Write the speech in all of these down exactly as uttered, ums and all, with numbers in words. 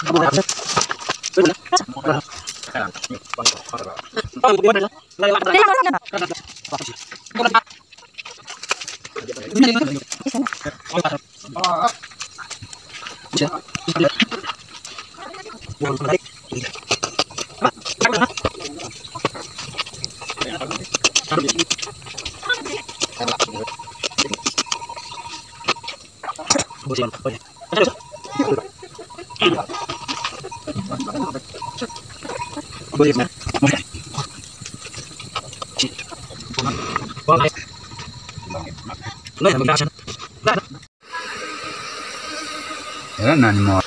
Era nani mo.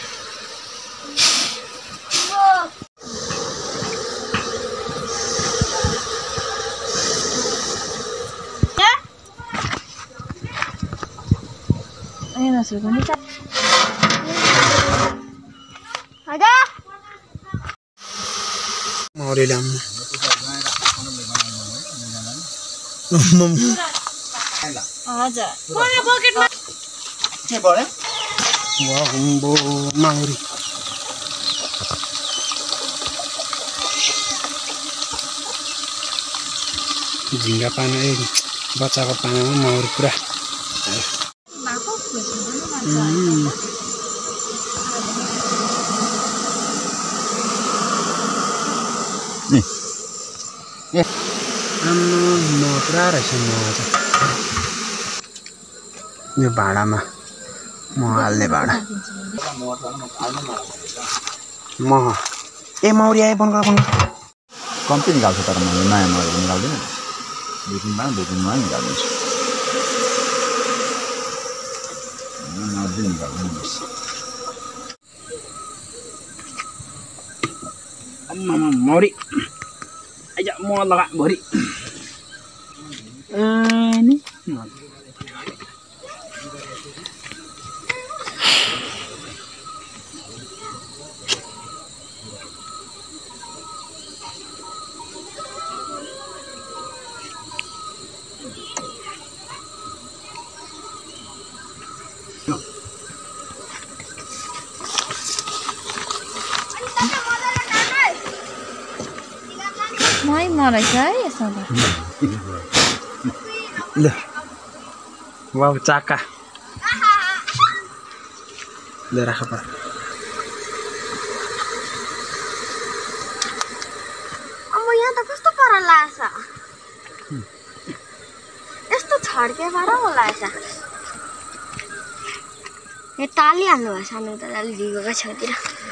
Ayan na, sugo nito. Ada? Mauri lang. हजुर कोही बकेटमा के बरे Wah, humbo mauri. झिंगा पाना ए बच्चाको पानामा माउरी पुरा माको खुसी ए आम्मा म पुरा रहेछ म यो भाँडामा म हाल्ने भाँडा म ए माउरी आए बन्द गर बन्द कम्ती निकाल्छ तर मैले नयाँ मौरी निकाल्दिनँ दुई तिन पाँच दुई तिनमा निकाल्दिन्छु नर्दी निकाल्नु बस अम्मा मौरी आइज म लगा भरि नि मै मराइछ है यसो ल वाउ चाका ले राख पर अब यहाँ त कस्तो पर लाग्छ यस्तो छड्के पर होला छ यो ताली हाल्नु भयो सानो त अलि दिगोको छतिर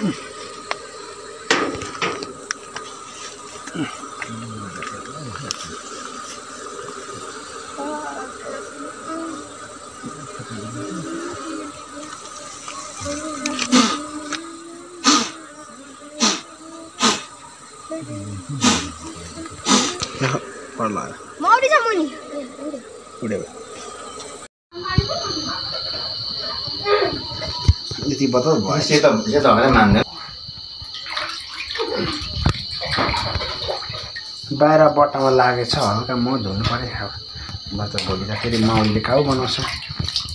पर्ला मौरी छ मुनि उडे यति बतल भयो सेतो सेतो भनेर मान्दैन बाहिर बट्टामा लागेछ हल्का म धुनु पर्यो अब बच्चा भोलि त फेरि माउलीले खाउ बनाउँछ